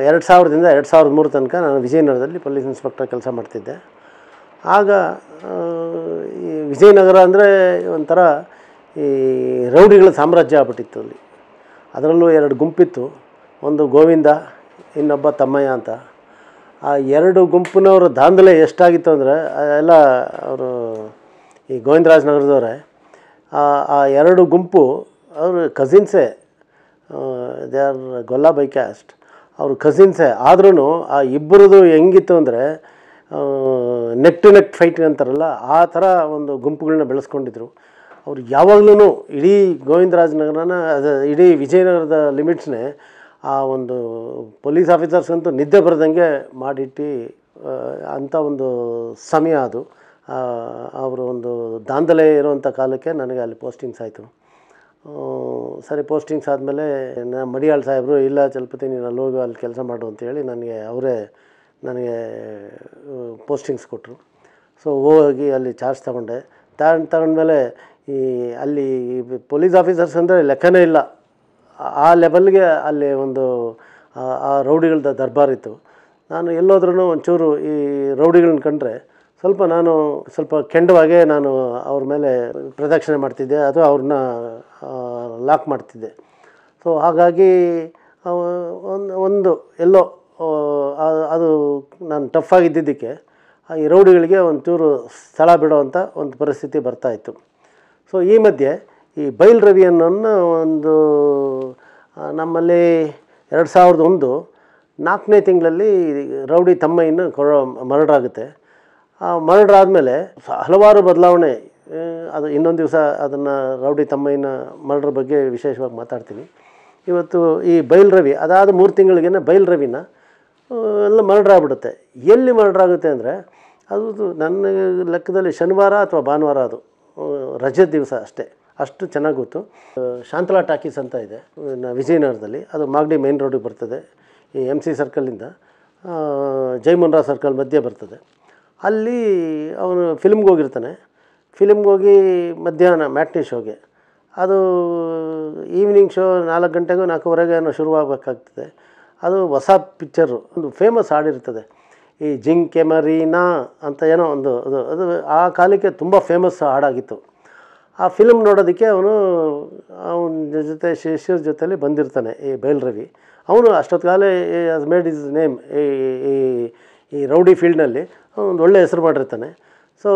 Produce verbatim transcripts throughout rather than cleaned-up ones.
ಎರಡು ಸಾವಿರದಿಂದ ಎರಡು ಸಾವಿರದ ಮೂರು ತನಕ ನಾನು ವಿಜಯನಗರದಲ್ಲಿ ಪೊಲೀಸ್ ಇನ್ಸ್ಪೆಕ್ಟರ್ ಕೆಲಸ ಮಾಡ್ತಿದ್ದೆ. ಆಗ ಈ ವಿಜಯನಗರ ಅಂದರೆ ಒಂಥರ ಈ ರೌಡಿಗಳ ಸಾಮ್ರಾಜ್ಯ ಆಗ್ಬಿಟ್ಟಿತ್ತು ಅಲ್ಲಿ. ಅದರಲ್ಲೂ ಎರಡು ಗುಂಪಿತ್ತು, ಒಂದು ಗೋವಿಂದ, ಇನ್ನೊಬ್ಬ ತಮ್ಮಯ್ಯ ಅಂತ. ಆ ಎರಡು ಗುಂಪಿನವರು ದಾಂಧಲೆ ಎಷ್ಟಾಗಿತ್ತು ಅಂದರೆ ಎಲ್ಲ ಅವರು ಈ ಗೋವಿಂದರಾಜನಗರದವರೇ. ಆ ಎರಡು ಗುಂಪು ಅವರು ಕಸಿನ್ಸೇ, they are Golla by caste, ಅವರು ಕಸಿನ್ಸೇ. ಆದ್ರೂ ಆ ಇಬ್ಬರದು ಹೆಂಗಿತ್ತು ಅಂದರೆ ನೆಕ್ ಟು ನೆಕ್ ಫೈಟ್ ಅಂತಾರಲ್ಲ, ಆ ಥರ ಒಂದು ಗುಂಪುಗಳನ್ನ ಬೆಳೆಸ್ಕೊಂಡಿದ್ರು. ಅವ್ರು ಯಾವಾಗಲೂ ಇಡೀ ಗೋವಿಂದರಾಜನಗರನ, ಅದು ಇಡೀ ವಿಜಯನಗರದ ಲಿಮಿಟ್ಸ್ನೇ ಆ ಒಂದು ಪೊಲೀಸ್ ಆಫೀಸರ್ಸ್ಗಂತೂ ನಿದ್ದೆ ಬರೆದಂಗೆ ಮಾಡಿಟ್ಟು ಅಂಥ ಒಂದು ಸಮಯ ಅದು. ಅವರು ಒಂದು ದಾಂಧಲೆ ಇರುವಂಥ ಕಾಲಕ್ಕೆ ನನಗೆ ಅಲ್ಲಿ ಪೋಸ್ಟಿಂಗ್ಸ್ ಆಯಿತು. ಸರಿ, ಪೋಸ್ಟಿಂಗ್ಸ್ ಆದಮೇಲೆ ನಾ ಮಡಿಯಾಳ್ ಸಾಹೇಬರು, ಇಲ್ಲ ಚಲಪತಿ ನೀನು ಅಲ್ಲಿ ಹೋಗಿ ಅಲ್ಲಿ ಕೆಲಸ ಮಾಡು ಅಂತೇಳಿ ನನಗೆ ಅವರೇ ನನಗೆ ಪೋಸ್ಟಿಂಗ್ಸ್ ಕೊಟ್ಟರು. ಸೊ ಹೋಗಿ ಅಲ್ಲಿ ಚಾರ್ಜ್ ತಗೊಂಡೆ. ತಗೊಂಡು ತಗೊಂಡ್ಮೇಲೆ ಈ ಅಲ್ಲಿ ಪೊಲೀಸ್ ಆಫೀಸರ್ಸ್ ಅಂದರೆ ಲೆಕ್ಕನೇ ಇಲ್ಲ, ಆ ಲೆವೆಲ್ಗೆ ಅಲ್ಲಿ ಒಂದು ಆ ರೌಡಿಗಳದ ದರ್ಬಾರಿತ್ತು. ನಾನು ಎಲ್ಲೋದ್ರೂ ಒಂಚೂರು ಈ ರೌಡಿಗಳನ್ನ ಕಂಡ್ರೆ ಸ್ವಲ್ಪ ನಾನು ಸ್ವಲ್ಪ ಕೆಂಡವಾಗೇ ನಾನು ಅವ್ರ ಮೇಲೆ ಪ್ರದಕ್ಷಿಣೆ ಮಾಡ್ತಿದ್ದೆ, ಅಥವಾ ಅವ್ರನ್ನ ಲಾಕ್ ಮಾಡ್ತಿದ್ದೆ. ಸೊ ಹಾಗಾಗಿ ಒಂದು ಒಂದು ಎಲ್ಲೋ ಅದು ನಾನು ಟಫ್ ಆಗಿದ್ದಿದ್ದಕ್ಕೆ ಈ ರೌಡಿಗಳಿಗೆ ಒಂಚೂರು ಸ್ಥಳ ಬಿಡೋವಂಥ ಒಂದು ಪರಿಸ್ಥಿತಿ ಬರ್ತಾಯಿತ್ತು. ಸೊ ಈ ಮಧ್ಯೆ ಈ ಬೈಲ್ ರವಿ ಅನ್ನೋನ್ನ ಒಂದು ನಮ್ಮಲ್ಲಿ ಎರಡು ಸಾವಿರದ ಒಂದು ನಾಲ್ಕನೇ ತಿಂಗಳಲ್ಲಿ ರೌಡಿ ತಮ್ಮಯ್ಯನ ಕೊರೋ ಮರ್ಡರ್ ಆಗುತ್ತೆ. ಆ ಮರ್ಡರ್ ಆದಮೇಲೆ ಹಲವಾರು ಬದಲಾವಣೆ. ಅದು ಇನ್ನೊಂದು ದಿವಸ ಅದನ್ನು ರೌಡಿ ತಮ್ಮಯ್ಯನ ಮರ್ಡರ್ ಬಗ್ಗೆ ವಿಶೇಷವಾಗಿ ಮಾತಾಡ್ತೀನಿ. ಇವತ್ತು ಈ ಬೈಲ್ ರವಿ ಅದಾದ ಮೂರು ತಿಂಗಳಿಗೇನೆ ಬೈಲ್ ರವಿನ ಎಲ್ಲ ಮರ್ಡರ್ ಆಗಿಬಿಡುತ್ತೆ. ಎಲ್ಲಿ ಮರ್ಡರ್ ಆಗುತ್ತೆ ಅಂದರೆ ಅದು ನನ್ನ ಲೆಕ್ಕದಲ್ಲಿ ಶನಿವಾರ ಅಥವಾ ಭಾನುವಾರ, ಅದು ರಜೆ ದಿವಸ ಅಷ್ಟೇ. ಅಷ್ಟು ಚೆನ್ನಾಗಿ ಗೊತ್ತು. ಶಾಂತಲಾ ಟಾಕೀಸ್ ಅಂತ ಇದೆ ವಿಜಯನಗರದಲ್ಲಿ, ಅದು ಮಾಗಡಿ ಮೇನ್ ರೋಡಿಗೆ ಬರ್ತದೆ. ಈ ಎಮ್ ಸಿ ಸರ್ಕಲಿಂದ ಜೈಮುನ್ರಾ ಸರ್ಕಲ್ ಮಧ್ಯೆ ಬರ್ತದೆ. ಅಲ್ಲಿ ಅವನು ಫಿಲ್ಮ್ಗೆ ಹೋಗಿರ್ತಾನೆ. ಫಿಲ್ಮ್ಗೆ ಹೋಗಿ ಮಧ್ಯಾಹ್ನ ಮ್ಯಾಟ್ನಿ ಶೋಗೆ, ಅದು ಈವ್ನಿಂಗ್ ಶೋ ನಾಲ್ಕು ಗಂಟೆಗೂ ನಾಲ್ಕೂವರೆಗೆ ಏನೋ ಶುರುವಾಗಬೇಕಾಗ್ತದೆ. ಅದು ಹೊಸ ಪಿಕ್ಚರು, ಒಂದು ಫೇಮಸ್ ಹಾಡಿರ್ತದೆ, ಈ ಜಿಂಕೆ ಮರೀನಾ ಅಂತ ಏನೋ ಒಂದು, ಅದು ಅದು ಆ ಕಾಲಕ್ಕೆ ತುಂಬ ಫೇಮಸ್ ಹಾಡಾಗಿತ್ತು. ಆ ಫಿಲ್ಮ್ ನೋಡೋದಕ್ಕೆ ಅವನು ಅವನ ಜೊತೆ ಶಿಷ್ಯರ ಜೊತೆಲಿ ಬಂದಿರ್ತಾನೆ ಈ ಬೈಲ್ ರವಿ. ಅವನು ಅಷ್ಟೊತ್ತಿಗಾಲೇ ಹ್ಯಾಸ್ ಮೇಡ್ ಇಸ್ ನೇಮ್ ಈ ಈ ರೌಡಿ ಫೀಲ್ಡ್ನಲ್ಲಿ ಒಂದು ಒಳ್ಳೆ ಹೆಸರು ಮಾಡಿರ್ತಾನೆ. ಸೊ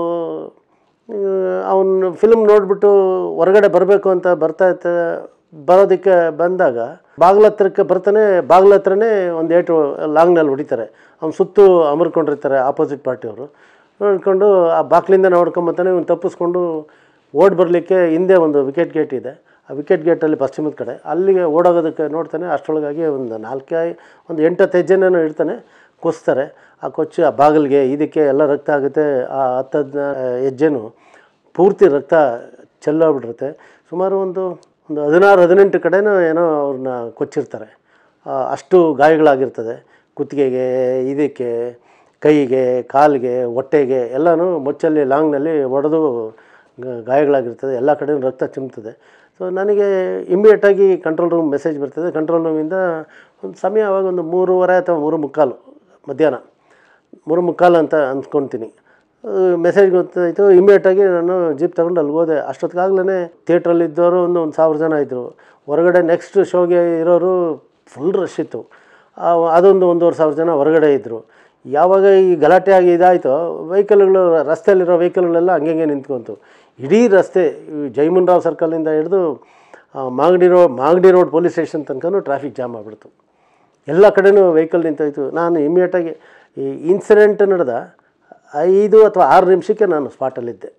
ಅವನು ಫಿಲ್ಮ್ ನೋಡಿಬಿಟ್ಟು ಹೊರಗಡೆ ಬರಬೇಕು ಅಂತ ಬರ್ತಾ ಇರ್ತ ಬರೋದಕ್ಕೆ ಬಂದಾಗ ಬಾಗ್ಲ ಹತ್ರಕ್ಕೆ ಬರ್ತಾನೆ. ಬಾಗ್ಲ ಹತ್ರನೇ ಒಂದು ಏಟು ಲಾಂಗ್ನಲ್ಲಿ ಹೊಡಿತಾರೆ. ಅವ್ನು ಸುತ್ತು ಅಮರ್ಕೊಂಡಿರ್ತಾರೆ ಆಪೋಸಿಟ್ ಪಾರ್ಟಿಯವರು. ನೋಡ್ಕೊಂಡು ಆ ಬಾಗ್ಲಿಂದ ನೋಡ್ಕೊಂಬತ್ತಾನೆ. ಇವನು ತಪ್ಪಿಸ್ಕೊಂಡು ಓಡಿ ಬರಲಿಕ್ಕೆ ಹಿಂದೆ ಒಂದು ವಿಕೆಟ್ ಗೇಟ್ ಇದೆ. ಆ ವಿಕೆಟ್ ಗೇಟಲ್ಲಿ ಪಶ್ಚಿಮದ ಕಡೆ ಅಲ್ಲಿಗೆ ಓಡೋಗೋದಕ್ಕೆ ನೋಡ್ತಾನೆ. ಅಷ್ಟರೊಳಗಾಗಿ ಒಂದು ನಾಲ್ಕೇ ಒಂದು ಎಂಟತ್ತು ಹೆಜ್ಜೆನೇನೋ ಇಡ್ತಾನೆ, ಕೊಚ್ತಾರೆ. ಆ ಕೊಚ್ಚು ಆ ಬಾಗಿಲಿಗೆ ಇದಕ್ಕೆ ಎಲ್ಲ ರಕ್ತ ಆಗುತ್ತೆ. ಆ ಹತ್ತದ ಹೆಜ್ಜೆನೂ ಪೂರ್ತಿ ರಕ್ತ ಚೆಲ್ಲೋಗ್ಬಿಟ್ಟಿರುತ್ತೆ. ಸುಮಾರು ಒಂದು ಒಂದು ಹದಿನಾರು ಹದಿನೆಂಟು ಕಡೆನೂ ಏನೋ ಅವ್ರನ್ನ ಕೊಚ್ಚಿರ್ತಾರೆ. ಅಷ್ಟು ಗಾಯಗಳಾಗಿರ್ತದೆ. ಕುತ್ತಿಗೆಗೆ, ಇದಕ್ಕೆ, ಕೈಗೆ, ಕಾಲಿಗೆ, ಹೊಟ್ಟೆಗೆ ಎಲ್ಲನೂ ಮೊಚ್ಚಲ್ಲಿ ಲಾಂಗ್ನಲ್ಲಿ ಹೊಡೆದು ಗಾಯಗಳಾಗಿರ್ತದೆ. ಎಲ್ಲ ಕಡೆಯೂ ರಕ್ತ ಚಿಮ್ತದೆ. ಸೊ ನನಗೆ ಇಮ್ಮಿಡಿಯೇಟಾಗಿ ಕಂಟ್ರೋಲ್ ರೂಮ್ ಮೆಸೇಜ್ ಬರ್ತದೆ. ಕಂಟ್ರೋಲ್ ರೂಮಿಂದ ಒಂದು ಸಮಯ ಆವಾಗ ಒಂದು ಮೂರುವರೆ ಅಥವಾ ಮೂರು ಮುಕ್ಕಾಲು ಮಧ್ಯಾಹ್ನ ಮೂರು ಮುಕ್ಕಾಲು ಅಂತ ಅಂದ್ಕೊಳ್ತೀನಿ. ಮೆಸೇಜ್ ಗೊತ್ತಾಯಿತು. ಇಮ್ಮಿಡಿಯೇಟಾಗಿ ನಾನು ಜೀಪ್ ತಗೊಂಡು ಅಲ್ಲಿಗೆ ಹೋದೆ. ಅಷ್ಟೊತ್ತಿಗಾಗಲೇ ಥಿಯೇಟ್ರಲ್ಲಿದ್ದವರು ಒಂದು ಒಂದು ಸಾವಿರ ಜನ ಇದ್ದರು. ಹೊರಗಡೆ ನೆಕ್ಸ್ಟ್ ಶೋಗೆ ಇರೋರು ಫುಲ್ ರಶ್ ಇತ್ತು. ಅದೊಂದು ಒಂದೂವರೆ ಸಾವಿರ ಜನ ಹೊರಗಡೆ ಇದ್ದರು. ಯಾವಾಗ ಈ ಗಲಾಟೆ ಆಗಿ ಇದಾಯಿತೋ, ವೆಹಿಕಲ್ಗಳು ರಸ್ತೆಯಲ್ಲಿರೋ ವೆಹಿಕಲ್ಗಳೆಲ್ಲ ಹಂಗೆ ನಿಂತ್ಕೊಂತು. ಇಡೀ ರಸ್ತೆ ಜೈಮುನ್ರಾವ್ ಸರ್ಕಲಿಂದ ಹಿಡಿದು Magadi road Magadi road police station ತನಕನೂ ಟ್ರಾಫಿಕ್ ಜಾಮ್ ಆಗಿಬಿಡ್ತು. ಎಲ್ಲ ಕಡೆಯೂ ವೆಹಿಕಲ್ ನಿಂತೋಯ್ತು. ನಾನು ಇಮ್ಮಿಡಿಯೇಟಾಗಿ ಈ ಇನ್ಸಿಡೆಂಟ್ ನಡೆದ ಐದು ಅಥವಾ ಆರು ನಿಮಿಷಕ್ಕೆ ನಾನು ಸ್ಪಾಟಲ್ಲಿದ್ದೆ.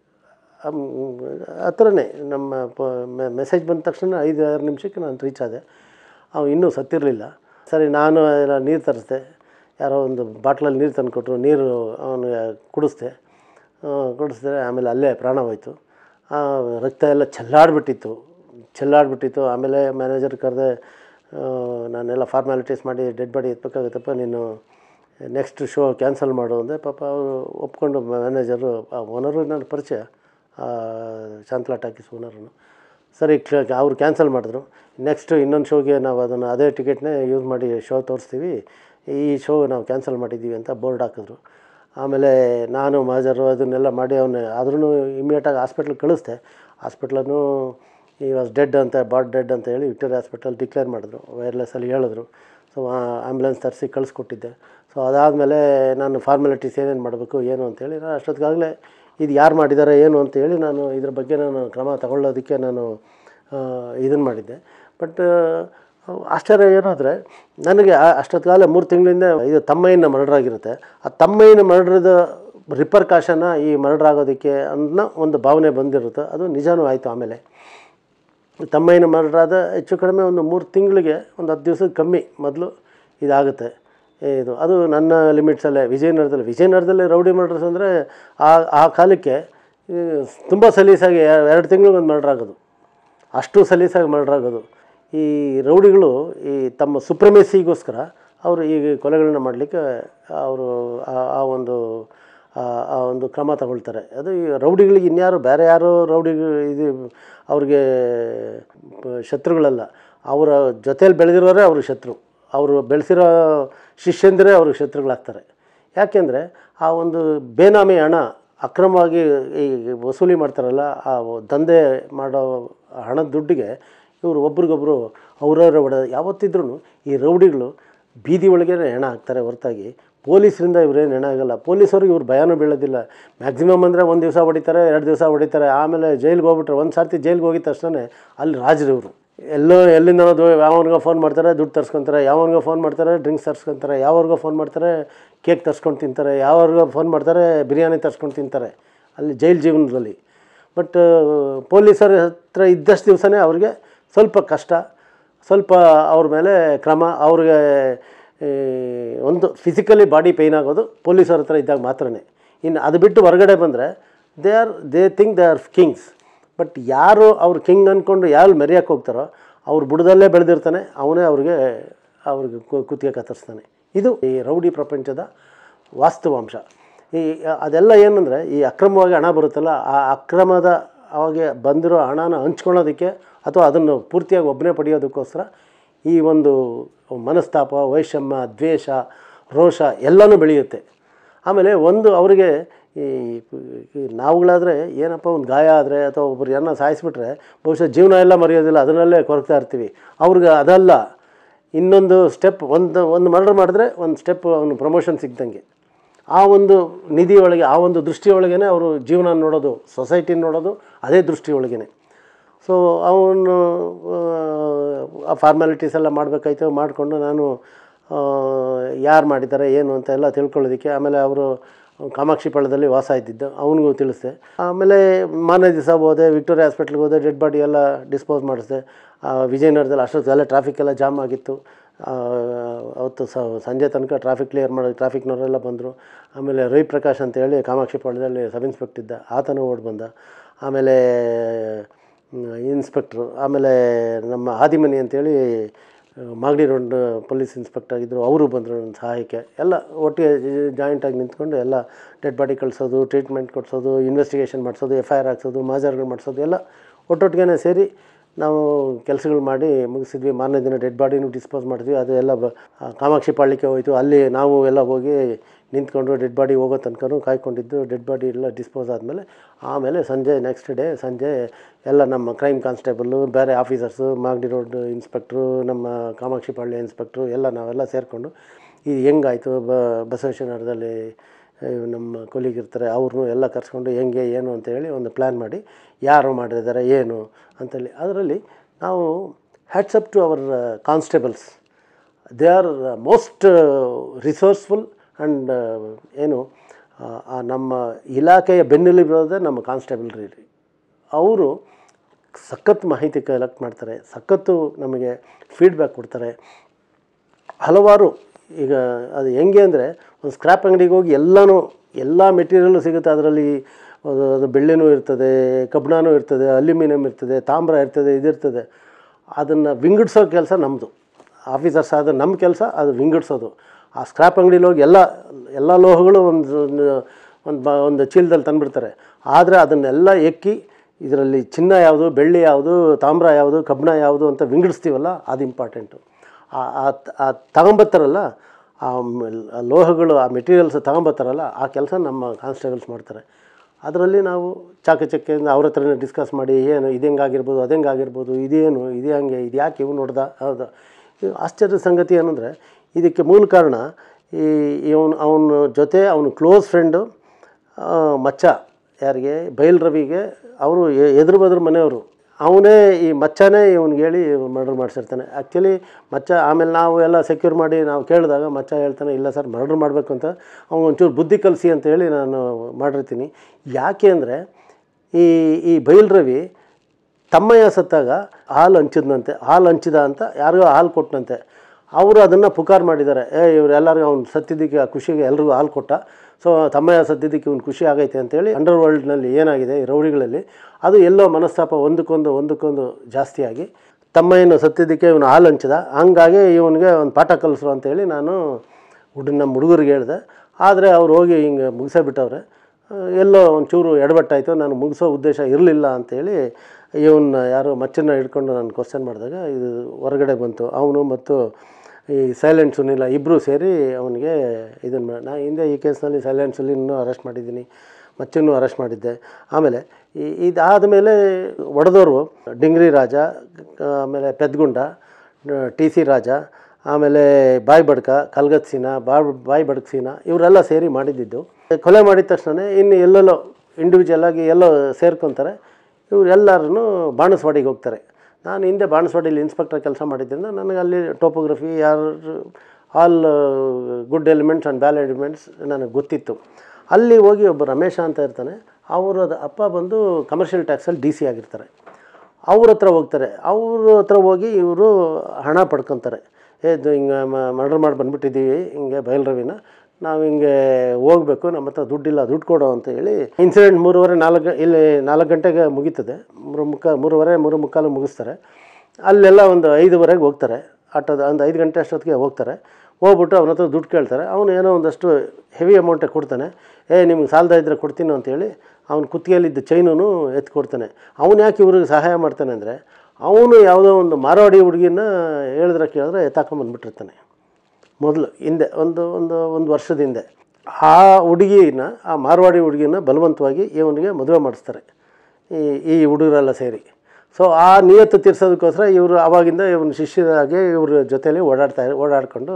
ಹತ್ರನೇ ನಮ್ಮ ಮೆಸೇಜ್ ಬಂದ ತಕ್ಷಣ ಐದು ಆರು ನಿಮಿಷಕ್ಕೆ ನಾನು ರೀಚ್ ಆದೆ. ಅವ್ನು ಇನ್ನೂ ಸತ್ತಿರಲಿಲ್ಲ. ಸರಿ, ನಾನು ಎಲ್ಲ ನೀರು ತರಿಸ್ದೆ. ಯಾರೋ ಒಂದು ಬಾಟ್ಲಲ್ಲಿ ನೀರು ತಂದು ಕೊಟ್ಟರು. ನೀರು ಅವನು ಕುಡಿಸ್ದೆ ಕುಡಿಸಿದ್ರೆ ಆಮೇಲೆ ಅಲ್ಲೇ ಪ್ರಾಣ ಹೋಯಿತು. ರಕ್ತ ಎಲ್ಲ ಚೆಲ್ಲಾಡಿಬಿಟ್ಟಿತ್ತು ಚೆಲ್ಲಾಡಿಬಿಟ್ಟಿತ್ತು ಆಮೇಲೆ ಮ್ಯಾನೇಜರ್ ಕರೆದೆ. ನಾನೆಲ್ಲ ಫಾರ್ಮ್ಯಾಲಿಟೀಸ್ ಮಾಡಿ ಡೆಡ್ ಬಾಡಿ ಎತ್ತಬೇಕಾಗುತ್ತಪ್ಪ, ನೀನು ನೆಕ್ಸ್ಟ್ ಶೋ ಕ್ಯಾನ್ಸಲ್ ಮಾಡು ಅಂದೆ. ಪಾಪ ಅವರು ಒಪ್ಕೊಂಡು ಮ್ಯಾನೇಜರು, ಆ ಓನರು ನನ್ನ ಪರಿಚಯ, ಶಾಂತಲಾ ಟಾಕೀಸ್ ಓನರು. ಸರಿ ಅವ್ರು ಕ್ಯಾನ್ಸಲ್ ಮಾಡಿದ್ರು. ನೆಕ್ಸ್ಟ್ ಇನ್ನೊಂದು ಶೋಗೆ ನಾವು ಅದನ್ನು ಅದೇ ಟಿಕೆಟ್ನೇ ಯೂಸ್ ಮಾಡಿ ಶೋ ತೋರಿಸ್ತೀವಿ, ಈ ಶೋ ನಾವು ಕ್ಯಾನ್ಸಲ್ ಮಾಡಿದ್ದೀವಿ ಅಂತ ಬೋರ್ಡ್ ಹಾಕಿದ್ರು. ಆಮೇಲೆ ನಾನು ಮಾಜರು ಅದನ್ನೆಲ್ಲ ಮಾಡಿ ಅವನು ಆದ್ರೂ ಇಮಿಡಿಯೇಟಾಗಿ ಹಾಸ್ಪಿಟ್ಲಿಗೆ ಕಳಿಸ್ದೆ. ಹಾಸ್ಪಿಟ್ಲನ್ನು ಈ ವಾಸ್ ಡೆಡ್ ಅಂತ ಬಾಡ್ ಡೆಡ್ ಅಂತ ಹೇಳಿ ವಿಕ್ಟೋರಿಯಾ ಹಾಸ್ಪಿಟಲ್ ಡಿಕ್ಲೇರ್ ಮಾಡಿದ್ರು, ವೈರ್ಲೆಸ್ಸಲ್ಲಿ ಹೇಳಿದ್ರು. ಸೊ ಆ್ಯಂಬುಲೆನ್ಸ್ ತರಿಸಿ ಕಳಿಸ್ಕೊಟ್ಟಿದ್ದೆ. ಸೊ ಅದಾದಮೇಲೆ ನಾನು ಫಾರ್ಮಾಲಿಟೀಸ್ ಏನೇನು ಮಾಡಬೇಕು ಏನು ಅಂತೇಳಿ ನಾನು ಅಷ್ಟೊತ್ತಿಗಾಗಲೇ ಇದು ಯಾರು ಮಾಡಿದ್ದಾರೆ ಏನು ಅಂತೇಳಿ ನಾನು ಇದ್ರ ಬಗ್ಗೆ ನಾನು ಕ್ರಮ ತಗೊಳ್ಳೋದಕ್ಕೆ ನಾನು ಇದನ್ನು ಮಾಡಿದ್ದೆ. ಬಟ್ ಆಶ್ಚರ್ಯ ಏನಾದರೆ ನನಗೆ ಅಷ್ಟೊತ್ತಿಗಾಗಲೇ ಮೂರು ತಿಂಗಳಿಂದ ಇದು ತಮ್ಮಯ್ಯನ ಮರ್ಡರ್ ಆಗಿರುತ್ತೆ. ಆ ತಮ್ಮಯ್ಯನ ಮರ್ಡ್ರದ ರಿಪರ್ಕಾಷನ್ನ ಈ ಮರ್ಡರ್ ಆಗೋದಕ್ಕೆ ಅನ್ನೋ ಒಂದು ಭಾವನೆ ಬಂದಿರುತ್ತೆ. ಅದು ನಿಜವೂ ಆಯಿತು. ಆಮೇಲೆ ತಮ್ಮಯ್ಯನ ಮರ್ಡರ್ ಆದ ಹೆಚ್ಚು ಕಡಿಮೆ ಒಂದು ಮೂರು ತಿಂಗಳಿಗೆ ಒಂದು ಹತ್ತು ದಿವಸದ ಕಮ್ಮಿ ಮೊದಲು ಇದಾಗುತ್ತೆ. ಇದು ಅದು ನನ್ನ ಲಿಮಿಟ್ಸಲ್ಲೇ ವಿಜಯನಗರದಲ್ಲಿ ವಿಜಯನಗರದಲ್ಲಿ ರೌಡಿ ಮರ್ಡರ್ಸ್ ಅಂದರೆ ಆ ಆ ಕಾಲಕ್ಕೆ ತುಂಬ ಸಲೀಸಾಗಿ ಎರಡು ತಿಂಗಳಿಗೊಂದು ಮರ್ಡರ್ ಆಗೋದು, ಅಷ್ಟು ಸಲೀಸಾಗಿ ಮರ್ಡರ್ ಆಗೋದು. ಈ ರೌಡಿಗಳು ಈ ತಮ್ಮ ಸುಪ್ರಮೇಸಿಗೋಸ್ಕರ ಅವರು ಈ ಕೊಲೆಗಳನ್ನ ಮಾಡಲಿಕ್ಕೆ ಅವರು ಆ ಒಂದು ಆ ಒಂದು ಕ್ರಮ ತಗೊಳ್ತಾರೆ. ಅದು ಈ ರೌಡಿಗಳಿಗೆ ಇನ್ಯಾರು ಬೇರೆ ಯಾರು ರೌಡಿ ಇದು ಅವ್ರಿಗೆ ಶತ್ರುಗಳಲ್ಲ, ಅವರ ಜೊತೇಲಿ ಬೆಳೆದಿರೋರೇ ಅವ್ರಿಗೆ ಶತ್ರು. ಅವರು ಬೆಳೆಸಿರೋ ಶಿಷ್ಯಂದಿರೇ ಅವ್ರಿಗೆ ಶತ್ರುಗಳಾಗ್ತಾರೆ. ಯಾಕೆಂದರೆ ಆ ಒಂದು ಬೇನಾಮಿ ಹಣ ಅಕ್ರಮವಾಗಿ ಈ ವಸೂಲಿ ಮಾಡ್ತಾರಲ್ಲ, ಆ ದಂಧೆ ಮಾಡೋ ಹಣದ ದುಡ್ಡಿಗೆ ಇವರು ಒಬ್ರಿಗೊಬ್ಬರು ಅವರವರ ಒಡ ಯಾವತ್ತಿದ್ರೂ ಈ ರೌಡಿಗಳು ಬೀದಿ ಒಳಗೇ ಹೆಣ ಹಾಕ್ತಾರೆ ಹೊರತಾಗಿ ಪೊಲೀಸರಿಂದ ಇವರೇನು ಹೆಣ ಆಗಲ್ಲ. ಪೊಲೀಸವ್ರಿಗೆ ಇವ್ರು ಭಯನೂ ಬೀಳೋದಿಲ್ಲ. ಮ್ಯಾಕ್ಸಿಮಮ್ ಅಂದರೆ ಒಂದು ದಿವಸ ಹೊಡಿತಾರೆ, ಎರಡು ದಿವಸ ಹೊಡಿತಾರೆ, ಆಮೇಲೆ ಜೈಲಿಗೆ ಹೋಗ್ಬಿಟ್ರೆ ಒಂದು ಸರ್ತಿ ಜೈಲಿಗೆ ಹೋಗಿದ ತಕ್ಷಣ ಅಲ್ಲಿ ರಾಜರು ಇವರು. ಎಲ್ಲೋ ಎಲ್ಲಿಂದ ಯಾವನಿಗೋ ಫೋನ್ ಮಾಡ್ತಾರೆ, ದುಡ್ಡು ತರ್ಸ್ಕೊತಾರೆ, ಯಾವನಿಗೋ ಫೋನ್ ಮಾಡ್ತಾರೆ, ಡ್ರಿಂಕ್ಸ್ ತರ್ಸ್ಕೊತಾರೆ, ಯಾವ್ರಿಗೋ ಫೋನ್ ಮಾಡ್ತಾರೆ, ಕೇಕ್ ತರ್ಸ್ಕೊಂಡು ತಿಂತಾರೆ, ಯಾವ್ರಿಗೋ ಫೋನ್ ಮಾಡ್ತಾರೆ, ಬಿರಿಯಾನಿ ತರ್ಸ್ಕೊಂಡು ತಿಂತಾರೆ ಅಲ್ಲಿ ಜೈಲು ಜೀವನದಲ್ಲಿ. ಬಟ್ ಪೊಲೀಸರ ಹತ್ರ ಇದ್ದಷ್ಟು ದಿವಸನೇ ಅವ್ರಿಗೆ ಸ್ವಲ್ಪ ಕಷ್ಟ, ಸ್ವಲ್ಪ ಅವ್ರ ಮೇಲೆ ಕ್ರಮ. ಅವ್ರಿಗೆ ಒಂದು ಫಿಸಿಕಲಿ ಬಾಡಿ ಪೇಯ್ನ್ ಆಗೋದು ಪೊಲೀಸರ ಹತ್ರ ಇದ್ದಾಗ ಮಾತ್ರನೇ. ಇನ್ನು ಅದು ಬಿಟ್ಟು ಹೊರಗಡೆ ಬಂದರೆ they are they think they are kings. But ಯಾರು ಅವ್ರು ಕಿಂಗ್ ಅಂದ್ಕೊಂಡು ಯಾರು ಮೆರೆಯೋಕ್ಕೆ ಹೋಗ್ತಾರೋ ಅವ್ರು ಬುಡದಲ್ಲೇ ಬೆಳೆದಿರ್ತಾನೆ, ಅವನೇ ಅವ್ರಿಗೆ ಅವ್ರಿಗೆ ಕುತ್ತಿಗೆ ಕತ್ತರಿಸ್ತಾನೆ. ಇದು ಈ ರೌಡಿ ಪ್ರಪಂಚದ ವಾಸ್ತವಾಂಶ. ಈ ಅದೆಲ್ಲ ಏನಂದರೆ ಈ ಅಕ್ರಮವಾಗಿ ಹಣ ಬರುತ್ತಲ್ಲ, ಆ ಅಕ್ರಮದ ಅವಾಗೆ ಬಂದಿರೋ ಹಣನ ಹಂಚ್ಕೊಳ್ಳೋದಕ್ಕೆ ಅಥವಾ ಅದನ್ನು ಪೂರ್ತಿಯಾಗಿ ಒಬ್ಬನೇ ಪಡೆಯೋದಕ್ಕೋಸ್ಕರ ಈ ಒಂದು ಮನಸ್ತಾಪ, ವೈಷಮ್ಯ, ದ್ವೇಷ, ರೋಷ ಎಲ್ಲನೂ ಬೆಳೆಯುತ್ತೆ. ಆಮೇಲೆ ಒಂದು ಅವರಿಗೆ ಈ ನಾವುಗಳಾದರೆ ಏನಪ್ಪ ಒಂದು ಗಾಯ ಆದರೆ ಅಥವಾ ಒಬ್ಬರು ಏನೋ ಸಾಯಿಸಿಬಿಟ್ರೆ ಬಹುಶಃ ಜೀವನ ಎಲ್ಲ ಮರೆಯೋದಿಲ್ಲ, ಅದರಲ್ಲೇ ಕೊರಗ್ತಾ ಇರ್ತೀವಿ. ಅವ್ರಿಗೆ ಅದಲ್ಲ, ಇನ್ನೊಂದು ಸ್ಟೆಪ್, ಒಂದು ಒಂದು ಮರ್ಡರ್ ಮಾಡಿದ್ರೆ ಒಂದು ಸ್ಟೆಪ್ ಅವನು ಪ್ರಮೋಷನ್ ಸಿಗ್ದಂಗೆ. ಆ ಒಂದು ನಿಧಿಯೊಳಗೆ, ಆ ಒಂದು ದೃಷ್ಟಿಯೊಳಗೇ ಅವರು ಜೀವನ ನೋಡೋದು, ಸೊಸೈಟಿ ನೋಡೋದು ಅದೇ ದೃಷ್ಟಿಯೊಳಗೇ. ಸೊ ಅವನು ಆ ಫಾರ್ಮ್ಯಾಲಿಟೀಸ್ ಎಲ್ಲ ಮಾಡಬೇಕಾಯ್ತು. ಮಾಡಿಕೊಂಡು ನಾನು ಯಾರು ಮಾಡಿದ್ದಾರೆ ಏನು ಅಂತ ಎಲ್ಲ ತಿಳ್ಕೊಳ್ಳೋದಕ್ಕೆ, ಆಮೇಲೆ ಅವರು ಕಾಮಾಕ್ಷಿ ಪಾಳ್ಯದಲ್ಲಿ ವಾಸ ಇದ್ದಿದ್ದು ಅವನಿಗೂ ತಿಳಿಸ್ದೆ. ಆಮೇಲೆ ಮಾರನೇ ದಿವಸ ಹೋದೆ, ವಿಕ್ಟೋರಿಯಾ ಹಾಸ್ಪಿಟ್ಲಿಗೆ ಹೋದೆ, ಡೆಡ್ ಬಾಡಿ ಎಲ್ಲ ಡಿಸ್ಪೋಸ್ ಮಾಡಿಸಿದೆ. ವಿಜಯನಗರದಲ್ಲಿ ಅಷ್ಟೊತ್ತೆಲ್ಲ ಟ್ರಾಫಿಕ್ ಎಲ್ಲ ಜಾಮ್ ಆಗಿತ್ತು. ಅವತ್ತು ಸಂಜೆ ತನಕ ಟ್ರಾಫಿಕ್ ಕ್ಲಿಯರ್ ಮಾಡಿ ಟ್ರಾಫಿಕ್ನವರೆಲ್ಲ ಬಂದರು. ಆಮೇಲೆ ರವಿ ಪ್ರಕಾಶ್ ಅಂತೇಳಿ ಕಾಮಾಕ್ಷಿ ಪಾಳ್ಯದಲ್ಲಿ ಸಬ್ ಇನ್ಸ್ಪೆಕ್ಟರ್ ಇದ್ದ, ಆತನೂ ಓಡಿ ಬಂದ. ಆಮೇಲೆ ಇನ್ಸ್ಪೆಕ್ಟ್ರು, ಆಮೇಲೆ ನಮ್ಮ ಆದಿಮನಿ ಅಂತೇಳಿ ಮಾಗಡಿ ರೋಡ್ ಪೊಲೀಸ್ ಇನ್ಸ್ಪೆಕ್ಟರ್ ಆಗಿದ್ದರು, ಅವರು ಬಂದರು ನನ್ನ ಸಹಾಯಕ್ಕೆ. ಎಲ್ಲ ಒಟ್ಟಿಗೆ ಜಾಯಿಂಟಾಗಿ ನಿಂತ್ಕೊಂಡು ಎಲ್ಲ ಡೆಡ್ ಬಾಡಿ ಕಳಿಸೋದು, ಟ್ರೀಟ್ಮೆಂಟ್ ಕೊಡಿಸೋದು, ಇನ್ವೆಸ್ಟಿಗೇಷನ್ ಮಾಡಿಸೋದು, ಎಫ್ ಐ ಆರ್ ಹಾಕ್ಸೋದು, ಮಾಜರ್ಗಳು ಮಾಡಿಸೋದು ಎಲ್ಲ ಒಟ್ಟೊಟ್ಟಿಗೆ ಸೇರಿ ನಾವು ಕೆಲಸಗಳು ಮಾಡಿ ಮುಗಿಸಿದ್ವಿ. ಮಾರನೇ ದಿನ ಡೆಡ್ ಬಾಡಿನೂ ಡಿಸ್ಪೋಸ್ ಮಾಡಿದ್ವಿ. ಅದು ಎಲ್ಲ ಬ ಕಾಮಾಕ್ಷಿ ಪಾಳ್ಯಕ್ಕೆ ಹೋಯಿತು. ಅಲ್ಲಿ ನಾವು ಎಲ್ಲ ಹೋಗಿ ನಿಂತ್ಕೊಂಡು ಡೆಡ್ ಬಾಡಿ ಹೋಗೋ ತನಕನೂ ಕಾಯ್ಕೊಂಡಿದ್ದು. ಡೆಡ್ ಬಾಡಿ ಎಲ್ಲ ಡಿಸ್ಪೋಸ್ ಆದಮೇಲೆ ಆಮೇಲೆ ಸಂಜೆ ನೆಕ್ಸ್ಟ್ ಡೇ ಸಂಜೆ ಎಲ್ಲ ನಮ್ಮ ಕ್ರೈಮ್ ಕಾನ್ಸ್ಟೇಬಲ್ಲು, ಬೇರೆ ಆಫೀಸರ್ಸು, ಮಾಗಡಿ ರೋಡ್ ಇನ್ಸ್ಪೆಕ್ಟ್ರು, ನಮ್ಮ ಕಾಮಾಕ್ಷಿ ಪಾಳ್ಯ ಇನ್ಸ್ಪೆಕ್ಟ್ರು ಎಲ್ಲ ನಾವೆಲ್ಲ ಸೇರಿಕೊಂಡು ಇದು ಹೆಂಗಾಯಿತು, ಬ ಬಸವೇಶ್ವರದಲ್ಲಿ ನಮ್ಮ ಕೊಲಿಗಿರ್ತಾರೆ ಅವ್ರನ್ನೂ ಎಲ್ಲ ಕರ್ಸ್ಕೊಂಡು ಹೆಂಗೆ ಏನು ಅಂತೇಳಿ ಒಂದು ಪ್ಲ್ಯಾನ್ ಮಾಡಿ ಯಾರು ಮಾಡಿದ್ದಾರೆ ಏನು ಅಂತೇಳಿ. ಅದರಲ್ಲಿ ನಾವು hats up to our constables. They are most resourceful and ಏನು ನಮ್ಮ ಇಲಾಖೆಯ ಬೆನ್ನೆಲುಬಿರೋದೇ ನಮ್ಮ ಕಾನ್ಸ್ಟೇಬಲ್ರಿ. ಅವರು ಸಖತ್ ಮಾಹಿತಿ ಕಲೆಕ್ಟ್ ಮಾಡ್ತಾರೆ, ಸಖತ್ತು ನಮಗೆ ಫೀಡ್ಬ್ಯಾಕ್ ಕೊಡ್ತಾರೆ. ಹಲವಾರು ಈಗ ಅದು ಹೆಂಗೆ ಅಂದರೆ ಒಂದು ಸ್ಕ್ರ್ಯಾಪ್ ಅಂಗಡಿಗೆ ಹೋಗಿ ಎಲ್ಲನೂ ಎಲ್ಲ ಮೆಟೀರಿಯಲ್ಲು ಸಿಗುತ್ತೆ. ಅದರಲ್ಲಿ ಅದು ಬೆಳ್ಳಿನೂ ಇರ್ತದೆ, ಕಬ್ಬಿಣನೂ ಇರ್ತದೆ, ಅಲ್ಯೂಮಿನಿಯಮ್ ಇರ್ತದೆ, ತಾಮ್ರ ಇರ್ತದೆ, ಇದಿರ್ತದೆ. ಅದನ್ನು ವಿಂಗಡಿಸೋ ಕೆಲಸ ನಮ್ಮದು. ಆಫೀಸರ್ಸ್ ಆದ ನಮ್ಮ ಕೆಲಸ ಅದು ವಿಂಗಡಿಸೋದು. ಆ ಸ್ಕ್ರ್ಯಾಪ್ ಅಂಗಡಿಲಿ ಹೋಗಿ ಎಲ್ಲ ಎಲ್ಲ ಲೋಹಗಳು ಒಂದು ಒಂದು ಬ ಒಂದು ಚೀಲದಲ್ಲಿ ತಂದುಬಿಡ್ತಾರೆ. ಆದರೆ ಅದನ್ನೆಲ್ಲ ಎಕ್ಕಿ ಇದರಲ್ಲಿ ಚಿನ್ನ ಯಾವುದು, ಬೆಳ್ಳಿ ಯಾವುದು, ತಾಮ್ರ ಯಾವುದು, ಕಬ್ಬಿಣ ಯಾವುದು ಅಂತ ವಿಂಗಡಿಸ್ತೀವಲ್ಲ, ಅದು ಇಂಪಾರ್ಟೆಂಟು. ಆ ತಗೊಂಬತ್ತಾರಲ್ಲ, ಆ ಲೋಹಗಳು, ಆ ಮೆಟೀರಿಯಲ್ಸ್ ತಗೊಂಬತ್ತಾರಲ್ಲ, ಆ ಕೆಲಸ ನಮ್ಮ ಕಾನ್ಸ್ಟೇಬಲ್ಸ್ ಮಾಡ್ತಾರೆ. ಅದರಲ್ಲಿ ನಾವು ಚಾಕಚಕ್ಯದಿಂದ ಅವ್ರ ಹತ್ರನೇ ಡಿಸ್ಕಸ್ ಮಾಡಿ, ಏನು ಇದು ಹೆಂಗಾಗಿರ್ಬೋದು, ಅದು ಹೆಂಗಾಗಿರ್ಬೋದು, ಇದೇನು, ಇದು ಹಂಗೆ, ಇದು ಯಾಕೆ ಇವು ನೋಡ್ದ. ಹೌದಾ, ಆಶ್ಚರ್ಯದ ಸಂಗತಿ ಏನಂದರೆ, ಇದಕ್ಕೆ ಮೂಲ ಕಾರಣ ಈ ಇವನು ಅವನ ಜೊತೆ ಅವನು ಕ್ಲೋಸ್ ಫ್ರೆಂಡು ಮಚ್ಚ, ಯಾರಿಗೆ, ಬೈಲ್ ರವಿಗೆ, ಅವರು ಎದುರು ಬದ್ರು ಮನೆಯವರು. ಅವನೇ ಈ ಮಚ್ಚನೇ ಇವನಿಗೆ ಹೇಳಿ ಮರ್ಡರ್ ಮಾಡಿಸಿರ್ತಾನೆ. ಆ್ಯಕ್ಚುಲಿ ಮಚ್ಚ ಆಮೇಲೆ ನಾವು ಎಲ್ಲ ಸೆಕ್ಯೂರ್ ಮಾಡಿ ನಾವು ಕೇಳಿದಾಗ ಮಚ್ಚ ಹೇಳ್ತಾನೆ, ಇಲ್ಲ ಸರ್ ಮರ್ಡರ್ ಮಾಡಬೇಕು ಅಂತ ಅವ್ನು ಒಂಚೂರು ಬುದ್ಧಿ ಕಲಿಸಿ ಅಂತ ಹೇಳಿ ನಾನು ಮಾಡಿರ್ತೀನಿ. ಯಾಕೆ ಅಂದರೆ ಈ ಈ ಬೈಲ್ ರವಿ ತಮ್ಮಯ್ಯ ಸತ್ತಾಗ ಹಾಲು ಹಂಚಿದ್ನಂತೆ, ಹಾಲು ಹಂಚಿದ ಅಂತ ಯಾರಿಗೋ ಹಾಲು ಕೊಟ್ಟನಂತೆ. ಅವರು ಅದನ್ನು ಪುಕಾರ್ ಮಾಡಿದ್ದಾರೆ, ಏ ಇವರೆಲ್ಲರಿಗೂ ಅವ್ನು ಸತ್ತಿದ್ದಕ್ಕೆ ಆ ಖುಷಿಗೆ ಎಲ್ರಿಗೂ ಹಾಲು ಕೊಟ್ಟ, ಸೊ ತಮ್ಮಯ್ಯ ಸದ್ದಿದ್ದಕ್ಕೆ ಇವ್ನು ಖುಷಿ ಆಗೈತೆ ಅಂತೇಳಿ ಅಂಡರ್ ವರ್ಲ್ಡ್ನಲ್ಲಿ ಏನಾಗಿದೆ ಈ ರೌಡಿಗಳಲ್ಲಿ, ಅದು ಎಲ್ಲೋ ಮನಸ್ತಾಪ ಒಂದಕ್ಕೊಂದು ಒಂದಕ್ಕೊಂದು ಜಾಸ್ತಿಯಾಗಿ ತಮ್ಮಯ್ಯನ ಸತ್ತಿದ್ದಕ್ಕೆ ಇವನು ಹಾಲು ಹಂಚಿದ, ಹಂಗಾಗಿ ಇವನಿಗೆ ಒಂದು ಪಾಠ ಕಲಿಸ್ರು ಅಂತೇಳಿ ನಾನು ಹುಡುಗ ನಮ್ಮ ಹುಡುಗರಿಗೆ ಹೇಳಿದೆ. ಆದರೆ ಅವ್ರು ಹೋಗಿ ಹಿಂಗೆ ಮುಗಿಸೇ ಬಿಟ್ಟವ್ರೆ. ಎಲ್ಲೋ ಒಂಚೂರು ಎಡವಟ್ಟಾಯಿತು, ನಾನು ಮುಗಿಸೋ ಉದ್ದೇಶ ಇರಲಿಲ್ಲ ಅಂಥೇಳಿ ಇವನ್ನ ಯಾರೋ ಮಚ್ಚನ್ನು ಹಿಡ್ಕೊಂಡು ನಾನು ಕ್ವಶನ್ ಮಾಡಿದಾಗ ಇದು ಹೊರಗಡೆ ಬಂತು. ಅವನು ಮತ್ತು ಈ ಸೈಲೆಂಟ್ ಸುನಿಲ ಇಬ್ಬರು ಸೇರಿ ಅವನಿಗೆ ಇದನ್ನು, ನಾನು ಹಿಂದೆ ಈ ಕೇಸ್ನಲ್ಲಿ ಸೈಲೆಂಟ್ ಸುನಿಲನ್ನು ಅರೆಸ್ಟ್ ಮಾಡಿದ್ದೀನಿ, ಮಚ್ಚನ್ನು ಅರೆಸ್ಟ್ ಮಾಡಿದ್ದೆ. ಆಮೇಲೆ ಈ ಇದಾದ ಮೇಲೆ ಒಡೆದವರು ಡಿಂಗ್ರಿ ರಾಜ, ಆಮೇಲೆ ಪೆದ್ಗುಂಡ, ಟಿ ಸಿ ರಾಜ, ಆಮೇಲೆ ಬಾಯ್ ಬಡ್ಕ, ಕಲ್ಗತ್ ಸೀನಾ, ಬಾ ಬಾಯ್ ಬಡ್ಕ್ ಸೀನಾ, ಇವರೆಲ್ಲ ಸೇರಿ ಮಾಡಿದ್ದಿದ್ದು. ಕೊಲೆ ಮಾಡಿದ ತಕ್ಷಣ ಇನ್ನು ಎಲ್ಲೆಲ್ಲೋ ಇಂಡಿವಿಜುವಲಾಗಿ ಎಲ್ಲೋ ಸೇರ್ಕೊತಾರೆ. ಇವರೆಲ್ಲರೂ ಬಾಣಸವಾಡಿಗೆ ಹೋಗ್ತಾರೆ. ನಾನು ಹಿಂದೆ ಬಾಣಸವಾಡಿಲಿ ಇನ್ಸ್ಪೆಕ್ಟರ್ ಕೆಲಸ ಮಾಡಿದ್ದರಿಂದ ನನಗೆ ಅಲ್ಲಿ ಟೋಪೋಗ್ರಫಿ, ಯಾರು all good elements and bad elements ನನಗೆ ಗೊತ್ತಿತ್ತು. ಅಲ್ಲಿ ಹೋಗಿ ಒಬ್ಬ ರಮೇಶ ಅಂತ ಇರ್ತಾನೆ, ಅವರ ಅಪ್ಪ ಬಂದು ಕಮರ್ಷಿಯಲ್ ಟ್ಯಾಕ್ಸಲ್ಲಿ ಡಿ ಸಿ ಆಗಿರ್ತಾರೆ. ಅವ್ರ ಹತ್ರ ಹೋಗ್ತಾರೆ. ಅವ್ರ ಹತ್ರ ಹೋಗಿ ಇವರು ಹಣ ಪಡ್ಕೊತಾರೆ. ಏದು ಹಿಂಗೆ ಮರ್ಡರ್ ಮಾಡಿ ಬಂದುಬಿಟ್ಟಿದ್ದೀವಿ, ಹಿಂಗೆ ಬೈಲ್ ರವಿನ, ನಾವು ಹಿಂಗೆ ಹೋಗಬೇಕು, ನಮ್ಮ ಹತ್ರ ದುಡ್ಡಿಲ್ಲ, ದುಡ್ಡು ಕೊಡೋ ಅಂತ ಹೇಳಿ. ಇನ್ಸಿಡೆಂಟ್ ಮೂರುವರೆ ನಾಲ್ಕು ಇಲ್ಲಿ ನಾಲ್ಕು ಗಂಟೆಗೆ ಮುಗೀತದೆ, ಮೂರು ಮುಕ್ಕ ಮೂರುವರೆ ಮೂರು ಮುಕ್ಕಾಲು ಮುಗಿಸ್ತಾರೆ. ಅಲ್ಲೆಲ್ಲ ಒಂದು ಐದುವರೆಗೆ ಹೋಗ್ತಾರೆ, ಆಟೋದ ಒಂದು ಐದು ಗಂಟೆ ಅಷ್ಟೊತ್ತಿಗೆ ಹೋಗ್ತಾರೆ. ಹೋಗ್ಬಿಟ್ಟು ಅವನ ಹತ್ರ ದುಡ್ಡು ಕೇಳ್ತಾರೆ. ಅವನು ಏನೋ ಒಂದಷ್ಟು ಹೆವಿ ಅಮೌಂಟೇ ಕೊಡ್ತಾನೆ. ಏ ನಿಮ್ಗೆ ಸಾಲದ ಇದ್ದರೆ ಕೊಡ್ತೀನಿ ಅಂತೇಳಿ ಅವ್ನು ಕುತ್ತಿಗೆಯಲ್ಲಿದ್ದ ಚೈನೂ ಎತ್ತು ಕೊಡ್ತಾನೆ. ಅವನು ಯಾಕೆ ಇವ್ರಿಗೆ ಸಹಾಯ ಮಾಡ್ತಾನೆ ಅಂದರೆ, ಅವನು ಯಾವುದೋ ಒಂದು ಮಾರವಾಡಿ ಹುಡುಗಿನ ಹೇಳಿದ್ರೆ ಕೇಳಿದ್ರೆ ಎತ್ತಾಕೊಂಬಂದ್ಬಿಟ್ಟಿರ್ತಾನೆ. ಮೊದಲು ಹಿಂದೆ ಒಂದು ಒಂದು ಒಂದು ವರ್ಷದ ಹಿಂದೆ ಆ ಹುಡುಗಿನ, ಆ ಮಾರವಾಡಿ ಹುಡುಗಿನ ಬಲವಂತವಾಗಿ ಇವನಿಗೆ ಮದುವೆ ಮಾಡಿಸ್ತಾರೆ ಈ ಈ ಹುಡುಗರೆಲ್ಲ ಸೇರಿ. ಸೊ ಆ ನಿಯತ್ತು ತೀರ್ಸೋದಕ್ಕೋಸ್ಕರ ಇವರು ಆವಾಗಿಂದ ಇವನು ಶಿಷ್ಯರಾಗಿ ಇವ್ರ ಜೊತೆಯಲ್ಲಿ ಓಡಾಡ್ತಾ ಓಡಾಡ್ಕೊಂಡು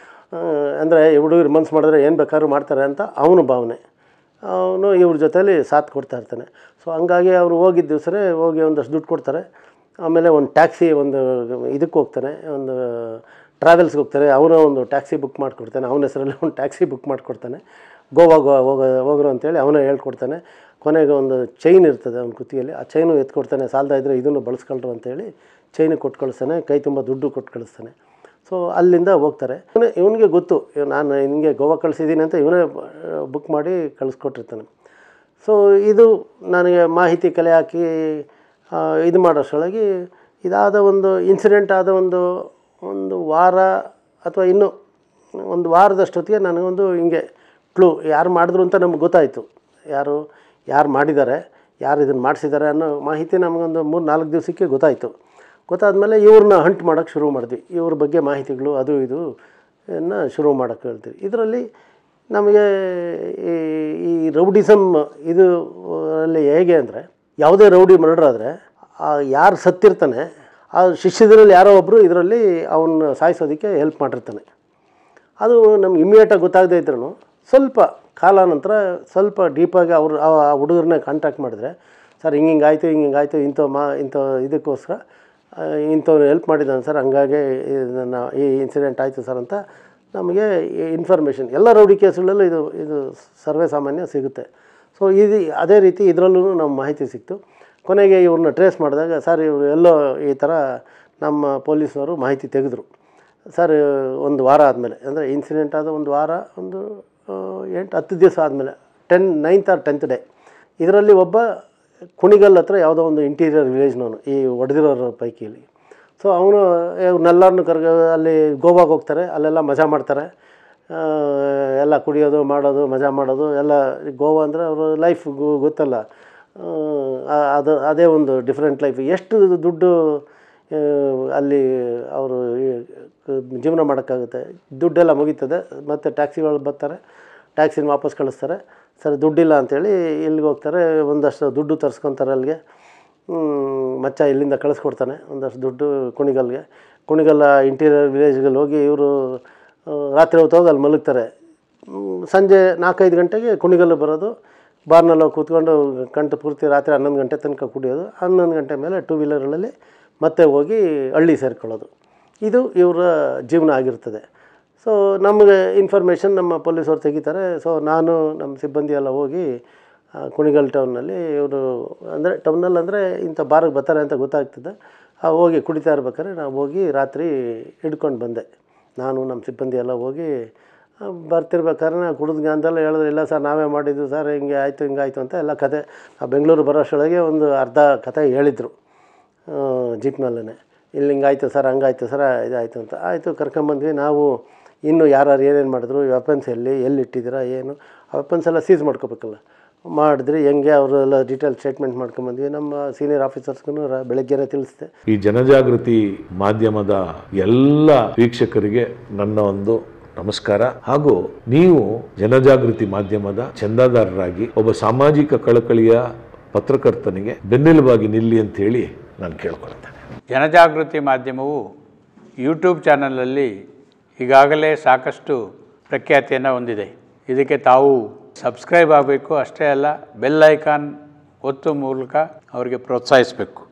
ಅಂದರೆ ಹುಡುಗರು ಮನ್ಸು ಮಾಡಿದ್ರೆ ಏನು ಬೇಕಾದ್ರೂ ಮಾಡ್ತಾರೆ ಅಂತ ಅವನು ಭಾವನೆ. ಅವನು ಇವ್ರ ಜೊತೆಯಲ್ಲಿ ಸಾಥ್ ಕೊಡ್ತಾ ಇರ್ತಾನೆ. ಸೊ ಹಂಗಾಗಿ ಅವರು ಹೋಗಿದ್ದ ದಿವಸನೇ ಹೋಗಿ ಒಂದಷ್ಟು ದುಡ್ಡು ಕೊಡ್ತಾರೆ. ಆಮೇಲೆ ಒಂದು ಟ್ಯಾಕ್ಸಿ, ಒಂದು ಇದಕ್ಕೆ ಹೋಗ್ತಾನೆ, ಒಂದು ಟ್ರಾವೆಲ್ಸ್ಗೆ ಹೋಗ್ತಾರೆ. ಅವನು ಒಂದು ಟ್ಯಾಕ್ಸಿ ಬುಕ್ ಮಾಡಿಕೊಡ್ತಾನೆ, ಅವನ ಹೆಸರಲ್ಲಿ ಒಂದು ಟ್ಯಾಕ್ಸಿ ಬುಕ್ ಮಾಡಿಕೊಡ್ತಾನೆ. ಗೋವಾಗೆ ಹೋಗ ಹೋಗ್ರು ಅಂತೇಳಿ ಅವನೇ ಹೇಳ್ಕೊಡ್ತಾನೆ. ಕೊನೆಗೆ ಒಂದು ಚೈನ್ ಇರ್ತದೆ ಅವನ ಕುತ್ತಿಗೆಯಲ್ಲಿ, ಆ ಚೈನು ಎತ್ಕೊಡ್ತಾನೆ. ಸಾಲದ ಇದ್ದರೆ ಇದನ್ನು ಬಳಸ್ಕೊಳ್ರು ಅಂತೇಳಿ ಚೈನು ಕೊಟ್ಟು ಕಳಿಸ್ತಾನೆ, ಕೈ ತುಂಬ ದುಡ್ಡು ಕೊಟ್ಟು ಕಳಿಸ್ತಾನೆ. ಸೊ ಅಲ್ಲಿಂದ ಹೋಗ್ತಾರೆ. ಇವನೇ ಇವನಿಗೆ ಗೊತ್ತು, ನಾನು ಹಿಂಗೆ ಗೋವಾ ಕಳಿಸಿದ್ದೀನಿ ಅಂತ ಇವನೇ ಬುಕ್ ಮಾಡಿ ಕಳಿಸ್ಕೊಟ್ಟಿರ್ತಾನೆ. ಸೊ ಇದು ನನಗೆ ಮಾಹಿತಿ ಕಲೆ ಹಾಕಿ ಇದು ಮಾಡೋಷ್ಟರೊಳಗೆ ಇದಾದ ಒಂದು ಇನ್ಸಿಡೆಂಟ್ ಆದ ಒಂದು ಒಂದು ವಾರ ಅಥವಾ ಇನ್ನೂ ಒಂದು ವಾರದಷ್ಟೊತ್ತಿಗೆ ನನಗೊಂದು ಹಿಂಗೆ ಕ್ಲೂ ಯಾರು ಮಾಡಿದ್ರು ಅಂತ ನಮ್ಗೆ ಗೊತ್ತಾಯಿತು. ಯಾರು ಯಾರು ಮಾಡಿದ್ದಾರೆ, ಯಾರು ಇದನ್ನು ಮಾಡಿಸಿದ್ದಾರೆ ಅನ್ನೋ ಮಾಹಿತಿ ನಮಗೊಂದು ಮೂರು ನಾಲ್ಕು ದಿವಸಕ್ಕೆ ಗೊತ್ತಾಯಿತು. ಗೊತ್ತಾದಮೇಲೆ ಇವ್ರನ್ನ ಹಂಟ್ ಮಾಡೋಕ್ಕೆ ಶುರು ಮಾಡಿದ್ವಿ. ಇವ್ರ ಬಗ್ಗೆ ಮಾಹಿತಿಗಳು ಅದು ಇದು ಅನ್ನು ಶುರು ಮಾಡೋಕ್ಕೆ ಹೇಳ್ತೀವಿ. ಇದರಲ್ಲಿ ನಮಗೆ ಈ ಈ ರೌಡಿಸಮ್ ಇದು ಅಲ್ಲಿ ಹೇಗೆ ಅಂದರೆ, ಯಾವುದೇ ರೌಡಿ ಮರ್ಡರ್ ಆದರೆ ಯಾರು ಸತ್ತಿರ್ತಾನೆ ಆ ಶಿಷ್ಯದಲ್ಲಿ ಯಾರೋ ಒಬ್ಬರು ಇದರಲ್ಲಿ ಅವನ್ನ ಸಾಯಿಸೋದಕ್ಕೆ ಹೆಲ್ಪ್ ಮಾಡಿರ್ತಾನೆ. ಅದು ನಮ್ಗೆ ಇಮ್ಮಿಡಿಯೇಟಾಗಿ ಗೊತ್ತಾಗದೇ ಇದ್ರೂ ಸ್ವಲ್ಪ ಕಾಲ ನಂತರ ಸ್ವಲ್ಪ ಡೀಪಾಗಿ ಅವರು ಆ ಹುಡುಗರನ್ನ ಕಾಂಟ್ಯಾಕ್ಟ್ ಮಾಡಿದ್ರೆ, ಸರ್ ಹಿಂಗೆ ಹಿಂಗೆ ಆಯಿತು ಹಿಂಗೆ ಹಿಂಗೆ ಆಯಿತು ಇಂಥ ಮಾ ಇಂಥ ಇದಕ್ಕೋಸ್ಕರ ಇಂಥವ್ರು ಹೆಲ್ಪ್ ಮಾಡಿದ್ದಾನೆ ಸರ್, ಹಂಗಾಗಿ ನನ್ನ ಈ ಇನ್ಸಿಡೆಂಟ್ ಆಯಿತು ಸರ್ ಅಂತ ನಮಗೆ ಇನ್ಫಾರ್ಮೇಷನ್ ಎಲ್ಲ ರೌಡಿ ಕೇಸುಗಳಲ್ಲೂ ಇದು ಇದು ಸರ್ವೇ ಸಾಮಾನ್ಯ ಸಿಗುತ್ತೆ. ಸೊ ಇದು ಅದೇ ರೀತಿ ಇದರಲ್ಲೂ ನಮ್ಮ ಮಾಹಿತಿ ಸಿಕ್ತು. ಕೊನೆಗೆ ಇವ್ರನ್ನ ಟ್ರೇಸ್ ಮಾಡಿದಾಗ, ಸರ್ ಇವರು ಎಲ್ಲೋ ಈ ಥರ ನಮ್ಮ ಪೊಲೀಸ್ನವರು ಮಾಹಿತಿ ತೆಗೆದ್ರು ಸರ್. ಒಂದು ವಾರ ಆದಮೇಲೆ, ಅಂದರೆ ಇನ್ಸಿಡೆಂಟ್ ಆದ ಒಂದು ವಾರ, ಒಂದು ಎಂಟು ಹತ್ತು ದಿವಸ ಆದಮೇಲೆ, ten ninth or tenth day, ಇದರಲ್ಲಿ ಒಬ್ಬ ಕುಣಿಗಲ್ ಹತ್ರ ಯಾವುದೋ ಒಂದು ಇಂಟೀರಿಯರ್ ವಿಲೇಜ್ನವನು ಈ ಹೊಡೆದಿರೋರ ಪೈಕಿಯಲ್ಲಿ. ಸೊ ಅವನು ಇವ್ರನ್ನೆಲ್ಲರನ್ನು ಕರ್ಗ ಅಲ್ಲಿ ಗೋವಾಗೆ ಹೋಗ್ತಾರೆ, ಅಲ್ಲೆಲ್ಲ ಮಜಾ ಮಾಡ್ತಾರೆ, ಎಲ್ಲ ಕುಡಿಯೋದು ಮಾಡೋದು ಮಜಾ ಮಾಡೋದು ಎಲ್ಲ. ಗೋವಾ ಅಂದರೆ ಅವರು ಲೈಫ್ ಗೊತ್ತಲ್ಲ, ಅದು ಅದೇ ಒಂದು ಡಿಫ್ರೆಂಟ್ ಲೈಫ್. ಎಷ್ಟು ದುಡ್ಡು ಅಲ್ಲಿ ಅವರು ಜೀವನ ಮಾಡೋಕ್ಕಾಗುತ್ತೆ? ದುಡ್ಡೆಲ್ಲ ಮುಗೀತದೆ, ಮತ್ತು ಟ್ಯಾಕ್ಸಿಗಳು ಬರ್ತಾರೆ, ಟ್ಯಾಕ್ಸಿನ ವಾಪಸ್ ಕಳಿಸ್ತಾರೆ. ಸರ್ ದುಡ್ಡಿಲ್ಲ ಅಂಥೇಳಿ ಇಲ್ಲಿಗೆ ಹೋಗ್ತಾರೆ, ಒಂದಷ್ಟು ದುಡ್ಡು ತರಿಸ್ಕೊತಾರೆ. ಅಲ್ಲಿಗೆ ಮಚ್ಚ ಇಲ್ಲಿಂದ ಕಳಿಸ್ಕೊಡ್ತಾನೆ ಒಂದಷ್ಟು ದುಡ್ಡು ಕುಣಿಗಲ್ಗೆ. ಕುಣಿಗಲ್ಲ ಇಂಟೀರಿಯರ್ ವಿಲೇಜ್ಗೆ ಹೋಗಿ ಇವರು ರಾತ್ರಿ ಹೊತ್ತು ಹೋಗಿ ಅಲ್ಲಿ ಮಲಗ್ತಾರೆ. ಸಂಜೆ ನಾಲ್ಕೈದು ಗಂಟೆಗೆ ಕುಣಿಗಲ್ಲು ಬರೋದು, ಬಾರ್ನಲ್ಲಿ ಹೋಗಿ ಕೂತ್ಕೊಂಡು ಕಂಠ ಪೂರ್ತಿ ರಾತ್ರಿ ಹನ್ನೊಂದು ಗಂಟೆ ತನಕ ಕುಡಿಯೋದು. ಹನ್ನೊಂದು ಗಂಟೆ ಮೇಲೆ ಟೂ ವೀಲರ್ಗಳಲ್ಲಿ ಮತ್ತೆ ಹೋಗಿ ಹಳ್ಳಿ ಸೇರ್ಕೊಳ್ಳೋದು. ಇದು ಇವರ ಜೀವನ ಆಗಿರ್ತದೆ. ಸೊ ನಮಗೆ ಇನ್ಫಾರ್ಮೇಷನ್ ನಮ್ಮ ಪೊಲೀಸವ್ರು ತೆಗಿತಾರೆ. ಸೊ ನಾನು ನಮ್ಮ ಸಿಬ್ಬಂದಿ ಎಲ್ಲ ಹೋಗಿ ಕುಣಿಗಲ್ ಟೌನ್ನಲ್ಲಿ ಇವರು ಅಂದರೆ ಟೌನಲ್ಲಿ ಅಂದರೆ ಇಂಥ ಬಾರಿಗೆ ಬರ್ತಾರೆ ಅಂತ ಗೊತ್ತಾಗ್ತದೆ. ಹೋಗಿ ಕುಡಿತಾ ಇರ್ಬೇಕಾದ್ರೆ ನಾವು ಹೋಗಿ ರಾತ್ರಿ ಹಿಡ್ಕೊಂಡು ಬಂದೆ. ನಾನು ನಮ್ಮ ಸಿಬ್ಬಂದಿ ಎಲ್ಲ ಹೋಗಿ ಬರ್ತಿರ್ಬೇಕಾದ್ರೆ ನಾವು ಕುಡಿದ ಜ್ಞಾನದಲ್ಲ ಹೇಳಿದ್ರೆ, ಇಲ್ಲ ಸರ್ ನಾವೇ ಮಾಡಿದ್ದು ಸರ್, ಹಿಂಗೆ ಆಯಿತು ಹಿಂಗಾಯಿತು ಅಂತ ಎಲ್ಲ ಕತೆ ಆ ಬೆಂಗಳೂರು ಬರೋಷ್ಟೊಳಗೆ ಒಂದು ಅರ್ಧ ಕತೆ ಹೇಳಿದರು ಜೀಪ್ನಲ್ಲೇ. ಇಲ್ಲಿ ಹಿಂಗಾಯ್ತು ಸರ್, ಹಂಗಾಯ್ತು ಸರ್, ಇದಾಯಿತು ಅಂತ. ಆಯಿತು, ಕರ್ಕೊಂಬಂದ್ವಿ. ನಾವು ಇನ್ನು ಯಾರು ಏನೇನು ಮಾಡಿದ್ರು, ವೆಪನ್ಸ್ ಎಲ್ಲಿ ಎಲ್ಲಿ ಇಟ್ಟಿದ್ದೀರಾ ಏನು, ಆ ವೆಪನ್ಸ್ ಎಲ್ಲ ಸೀಸ್ ಮಾಡ್ಕೋಬೇಕಲ್ಲ. ಮಾಡಿದ್ರಿ ಹೆಂಗೆ ಅವರೆಲ್ಲ ಡೀಟೇಲ್ ಸ್ಟೇಟ್ಮೆಂಟ್ ಮಾಡ್ಕೊಂಬಂದ್ವಿ. ನಮ್ಮ ಸೀನಿಯರ್ ಆಫೀಸರ್ಸ್ಗೂ ಬೆಳಗ್ಗೆನೇ ತಿಳಿಸಿದೆ. ಈ ಜನಜಾಗೃತಿ ಮಾಧ್ಯಮದ ಎಲ್ಲ ವೀಕ್ಷಕರಿಗೆ ನನ್ನ ಒಂದು ನಮಸ್ಕಾರ. ಹಾಗೂ ನೀವು ಜನಜಾಗೃತಿ ಮಾಧ್ಯಮದ ಚಂದಾದಾರರಾಗಿ ಒಬ್ಬ ಸಾಮಾಜಿಕ ಕಳಕಳಿಯ ಪತ್ರಕರ್ತನಿಗೆ ಬೆನ್ನೆಲುಬಾಗಿ ನಿಲ್ಲಿ ಅಂತ ಹೇಳಿ ನಾನು ಕೇಳ್ಕೊಳ್ತೇನೆ. ಜನಜಾಗೃತಿ ಮಾಧ್ಯಮವು ಯೂಟ್ಯೂಬ್ ಚಾನಲಲ್ಲಿ ಈಗಾಗಲೇ ಸಾಕಷ್ಟು ಪ್ರಖ್ಯಾತಿಯನ್ನು ಹೊಂದಿದೆ. ಇದಕ್ಕೆ ತಾವು ಸಬ್ಸ್ಕ್ರೈಬ್ ಆಗಬೇಕು, ಅಷ್ಟೇ ಅಲ್ಲ ಬೆಲ್ ಐಕಾನ್ ಒತ್ತು ಮೂಲಕ ಅವರಿಗೆ ಪ್ರೋತ್ಸಾಹಿಸಬೇಕು.